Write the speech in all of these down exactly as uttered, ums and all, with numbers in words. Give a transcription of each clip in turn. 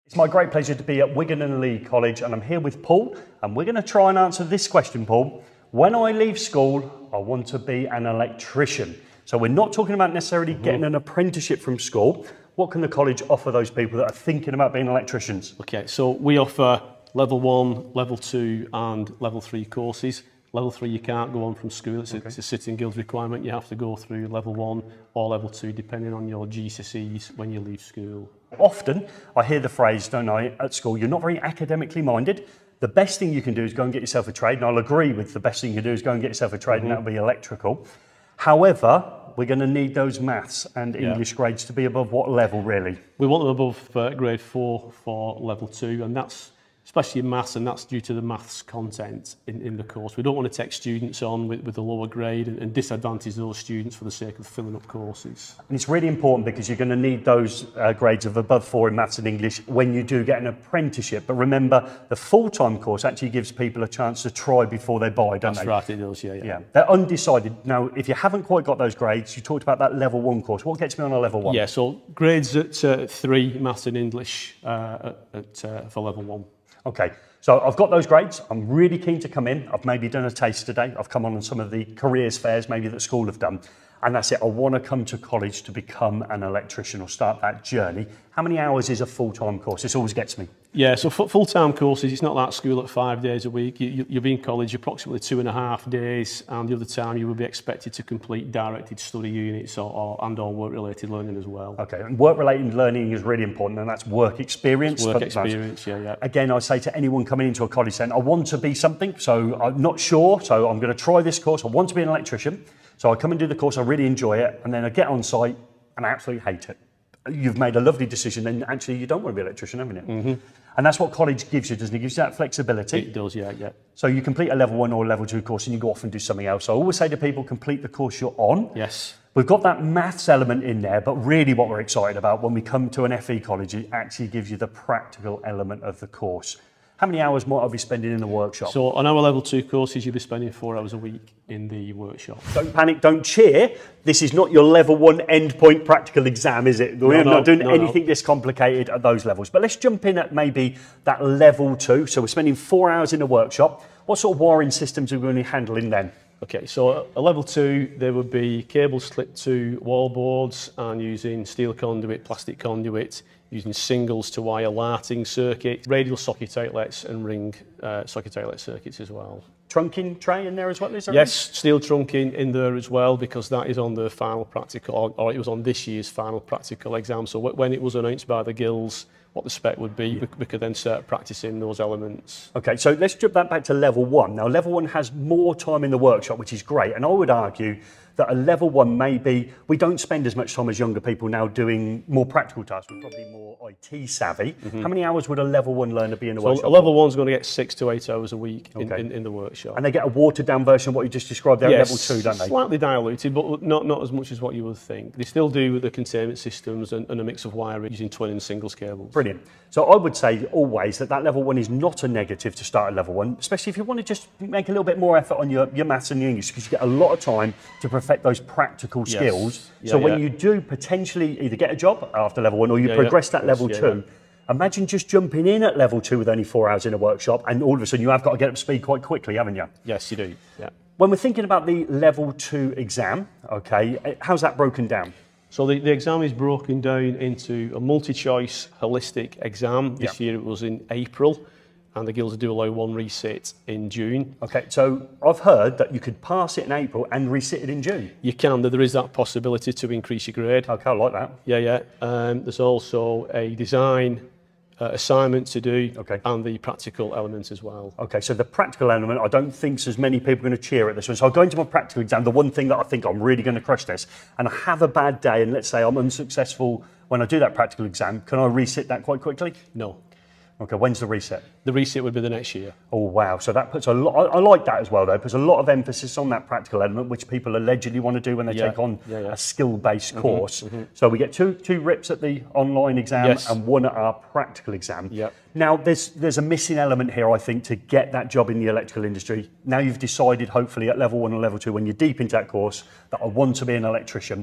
It's my great pleasure to be at Wigan and Lee College, and I'm here with Paul, and we're going to try and answer this question, Paul. When I leave school, I want to be an electrician. So we're not talking about necessarily mm-hmm. getting an apprenticeship from school. What can the college offer those people that are thinking about being electricians? Okay, so we offer level one, level two and level three courses. Level three you can't go on from school, it's, okay. a, it's a Sitting Guilds requirement. You have to go through level one or level two depending on your G C S Es when you leave school. Often I hear the phrase, don't I, at school, you're not very academically minded. The best thing you can do is go and get yourself a trade, and I'll agree with the best thing you can do is go and get yourself a trade, mm-hmm. and that'll be electrical. However, we're going to need those maths and English yeah. grades to be above what level, really? We want them above uh, grade four for level two, and that's especially in maths, and that's due to the maths content in, in the course. We don't want to take students on with, with a lower grade and, and disadvantage those students for the sake of filling up courses. And it's really important because you're going to need those uh, grades of above four in maths and English when you do get an apprenticeship. But remember, the full-time course actually gives people a chance to try before they buy, don't that's they? That's right, it does, yeah, yeah. Yeah, they're undecided. Now, if you haven't quite got those grades, you talked about that level one course. What gets me on a level one? Yeah, so grades at uh, three, maths and English uh, at, uh, for level one. Okay, so I've got those grades. I'm really keen to come in. I've maybe done a taste today. I've come on on some of the careers fairs maybe that school have done. And that's it. I want to come to college to become an electrician or start that journey. How many hours is a full-time course? This always gets me. Yeah, so full-time courses, it's not that school at five days a week. You, you'll be in college approximately two and a half days, and the other time you will be expected to complete directed study units or, or and or work-related learning as well. Okay, and work-related learning is really important, and that's work experience. It's work experience, yeah, yeah. Again, I say to anyone coming into a college saying, I want to be something, so I'm not sure, so I'm going to try this course. I want to be an electrician. So I come and do the course, I really enjoy it, and then I get on site and I absolutely hate it. You've made a lovely decision, and actually you don't want to be an electrician, haven't you? Mm-hmm. And that's what college gives you, doesn't it? It gives you that flexibility. It does, yeah, yeah. So you complete a level one or level two course and you go off and do something else. So I always say to people, complete the course you're on. Yes. We've got that maths element in there, but really what we're excited about when we come to an F E college, it actually gives you the practical element of the course. How many hours might I be spending in the workshop? So on our level two courses, you'll be spending four hours a week in the workshop. Don't panic, don't cheer. This is not your level one endpoint practical exam, is it? We're no, not doing no, anything no. this complicated at those levels. But let's jump in at maybe that level two. So we're spending four hours in the workshop. What sort of wiring systems are we going to be handling then? Okay, so a level two, there would be cables clipped to wall boards and using steel conduit, plastic conduit, using singles to wire lighting circuit, radial socket outlets and ring uh, socket outlet circuits as well. Trunking tray in there as well, is there? Yes, steel trunking in there as well, because that is on the final practical, or, or it was on this year's final practical exam. So when it was announced by the guilds what the spec would be, yeah. we could then start practicing those elements. Okay, so let's strip that back to level one. Now, level one has more time in the workshop, which is great. And I would argue that a level one maybe, we don't spend as much time as younger people now doing more practical tasks. We're probably more I T savvy. Mm-hmm. How many hours would a level one learner be in the so workshop? A level one's going to get six to eight hours a week in, okay. in, in the workshop. And they get a watered down version of what you just described there yes, at level two, don't they? Slightly diluted, but not, not as much as what you would think. They still do with the containment systems and, and a mix of wiring using twin and singles cables. Brilliant. So I would say always that that level one is not a negative to start at level one, especially if you want to just make a little bit more effort on your, your maths and your English, because you get a lot of time to perfect those practical yes. skills. Yeah, so when yeah. you do potentially either get a job after level one or you yeah, progress yeah, that level yeah, two, yeah. imagine just jumping in at level two with only four hours in a workshop, and all of a sudden you have got to get up to speed quite quickly, haven't you? Yes, you do. Yeah. When we're thinking about the level two exam, okay, how's that broken down? So the, the exam is broken down into a multi-choice holistic exam. This yep. year it was in April, and the guilds do allow one resit in June. Okay, so I've heard that you could pass it in April and resit it in June. You can, there is that possibility to increase your grade. Okay, I like that. Yeah, yeah. Um, there's also a design uh, assignment to do, okay. and the practical elements as well. Okay, so the practical element, I don't think so as many people are going to cheer at this one. So I'll go into my practical exam, the one thing that I think I'm really going to crush this, and I have a bad day, and let's say I'm unsuccessful when I do that practical exam, can I resit that quite quickly? No. Okay, when's the reset? The reset would be the next year. Oh, wow. So that puts a lot, I, I like that as well, though, puts a lot of emphasis on that practical element, which people allegedly want to do when they yeah. take on yeah, yeah. a skill-based mm-hmm, course. Mm-hmm. So we get two, two rips at the online exam yes. and one at our practical exam. Yep. Now, there's, there's a missing element here, I think, to get that job in the electrical industry. Now you've decided, hopefully, at level one and level two, when you're deep into that course, that I want to be an electrician.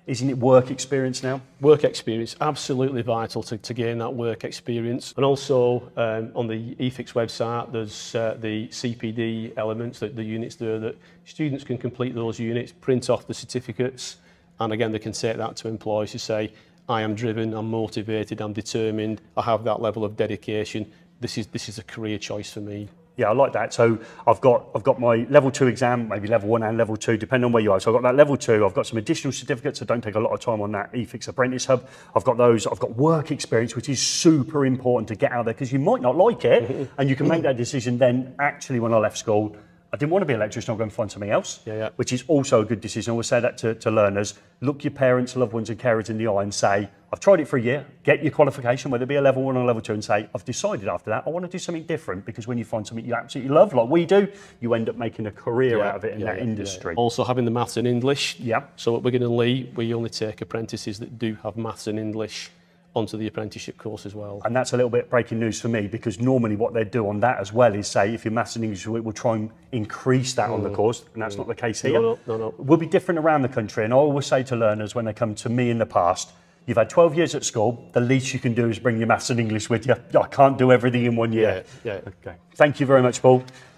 Isn't it work experience now? Work experience, absolutely vital to, to gain that work experience. And also um, on the eFIXX website, there's uh, the C P D elements, the, the units there that students can complete those units, print off the certificates, and again, they can take that to employers to say, I am driven, I'm motivated, I'm determined, I have that level of dedication. This is, this is a career choice for me. Yeah, I like that. So I've got I've got my level two exam, maybe level one and level two, depending on where you are. So I've got that level two. I've got some additional certificates that don't take a lot of time on that eFIXX Apprentice Hub. I've got those. I've got work experience, which is super important to get out there because you might not like it, and you can make that decision. Then actually, when I left school, I didn't want to be an electrician. I'll go and find something else, yeah, yeah. which is also a good decision. I always say that to, to learners. Look your parents, loved ones and carers in the eye and say, I've tried it for a year, get your qualification, whether it be a level one or a level two, and say, I've decided after that, I want to do something different, because when you find something you absolutely love, like we do, you end up making a career yeah, out of it in yeah, that yeah, industry. Yeah. Also having the maths and English. Yeah. So at Wigan and Lee, we only take apprentices that do have maths and English onto the apprenticeship course as well. And that's a little bit breaking news for me, because normally what they do on that as well is say, if you're maths and English, we'll try and increase that mm. on the course, and that's mm. not the case here. No, no, no, no. We'll be different around the country, and I always say to learners when they come to me in the past, you've had twelve years at school, the least you can do is bring your maths and English with you. I can't do everything in one year. Yeah, yeah. Okay. Thank you very much, Paul.